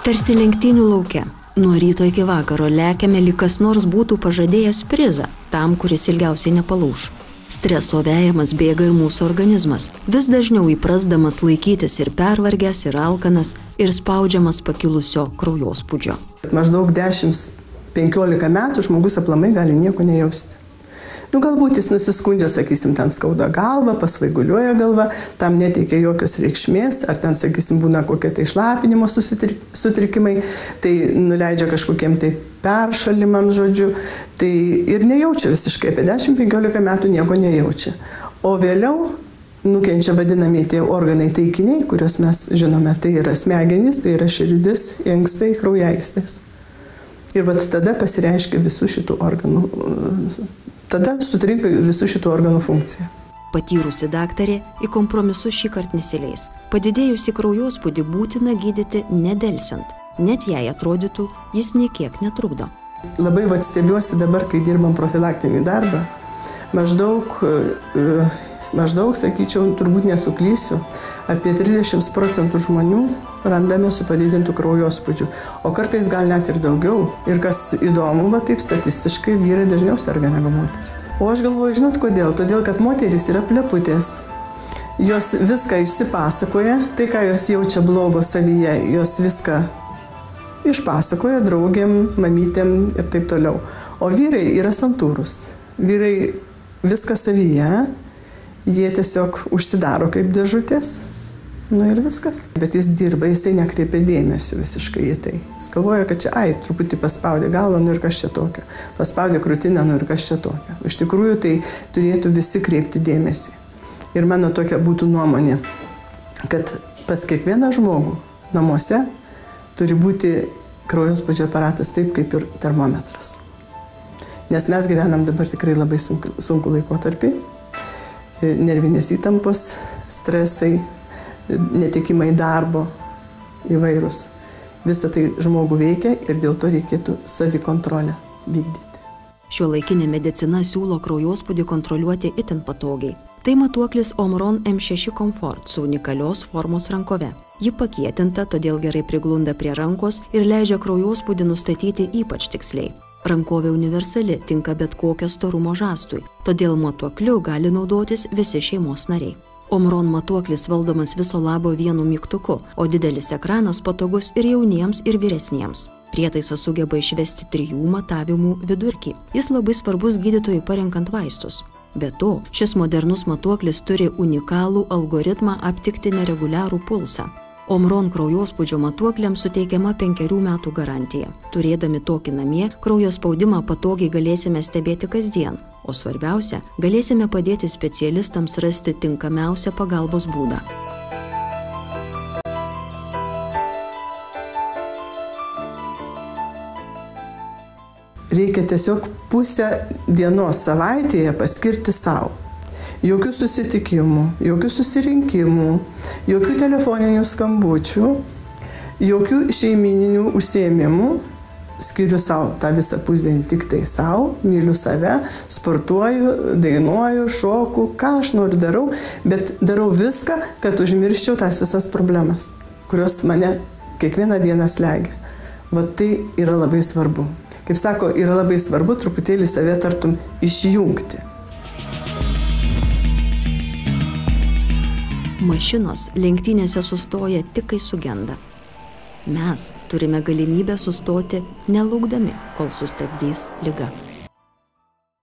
Tarsi lenktynių lauke. Nuo ryto iki vakaro lekiame, lyg kas nors būtų pažadėjęs prizą tam, kuris ilgiausiai nepalūš. Streso vejamas bėga ir mūsų organizmas, vis dažniau įprasdamas laikytis ir pervargęs, ir alkanas, ir spaudžiamas pakilusio kraujospūdžio. Maždaug 10-15 metų žmogus aplamai gali nieko nejausti. Galbūt jis nusiskundžia, sakysim, ten skauda galva, pasvaiguliuoja galva, tam neteikia jokios reikšmės, ar ten, sakysim, būna kokie tai šlapinimo sutrikimai, tai nuleidžia kažkokiem tai peršalimams, žodžiu, tai ir nejaučia visiškai, apie 10-15 metų nieko nejaučia. O vėliau nukenčia vadinamieji tie organai taikiniai, kuriuos mes žinome, tai yra smegenys, tai yra širdis, inkstai, kraujagyslės. Ir vat tada pasireiškia visų šitų organų. Tada sutrinka visų šitų organų funkcija. Patyrusi daktarė į kompromisus šįkart nesileis. Padidėjusi kraujospūdį būtina gydyti nedelsiant. Net jei atrodytų, jis nė kiek netrukdo. Labai stebiuosi dabar, kai dirbam profilaktinį darbą. Maždaug, sakyčiau, turbūt nesuklysiu, apie 30% žmonių randame su padidintu kraujospūdžiu, o kartais gal net ir daugiau. Ir kas įdomu, taip statistiškai vyrai dažniau serga negu moteris. O aš galvoju, žinot kodėl? Todėl, kad moteris yra pleputės. Jos viską išsipasakoja, tai ką jos jaučia blogo savyje, jos viską išpasakoja draugėm, mamytėm ir taip toliau. O vyrai yra santūrūs. Vyrai viską savyje, jie tiesiog užsidaro kaip dėžutės, ir viskas. Bet jis dirba, jisai nekreipia dėmesio visiškai į tai. Jis galvoja, kad čia, truputį paspaudė galvą, ir kas čia tokio. Paspaudė krūtinę, ir kas čia tokio. Iš tikrųjų, tai turėtų visi kreipti dėmesį. Ir mano tokia būtų nuomonė, kad pas kiekvieną žmogų namuose turi būti kraujospūdžio aparatas taip, kaip ir termometras. Nes mes gyvenam dabar tikrai labai sunku laikotarpį. Nervinės įtampos, stresai, netekimai darbo įvairūs. Visą tai žmogų veikia ir dėl to reikėtų savikontrolę vykdyti. Šiuolaikinė medicina siūlo kraujospūdį kontroliuoti itin patogiai. Tai matuoklis Omron M6 Comfort su unikalios formos rankove. Ji pakietinta, todėl gerai priglunda prie rankos ir leidžia kraujospūdį nustatyti ypač tiksliai. Rankovė universali, tinka bet kokio storumo žastui, todėl matuokliu gali naudotis visi šeimos nariai. Omron matuoklis valdomas viso labo vienu mygtuku, o didelis ekranas patogus ir jauniems, ir vyresniems. Prietaisas sugeba išvesti 3 matavimų vidurkį. Jis labai svarbus gydytojui parenkant vaistus. Be to, šis modernus matuoklis turi unikalų algoritmą aptikti nereguliarų pulsą. Omron kraujospūdžio matuokliams suteikiama 5 metų garantija. Turėdami tokį namie, kraujo spaudimą patogiai galėsime stebėti kasdien, o svarbiausia, galėsime padėti specialistams rasti tinkamiausią pagalbos būdą. Reikia tiesiog pusę dienos savaitėje paskirti savo. Jokių susitikimų, jokių susirinkimų, jokių telefoninių skambučių, jokių šeimininių užsiėmimų. Skiriu savo tą visą pusdienį tik tai savo, myliu save, sportuoju, dainuoju, šoku, ką aš noriu darau, bet darau viską, kad užmirščiau tas visas problemas, kurios mane kiekvieną dieną slegia. Tai yra labai svarbu. Kaip sako, yra labai svarbu truputėlį save tartum išjungti. Mašinos lenktynėse sustoja tik kai sugenda. Mes turime galimybę sustoti nelaukdami, kol sustabdys liga.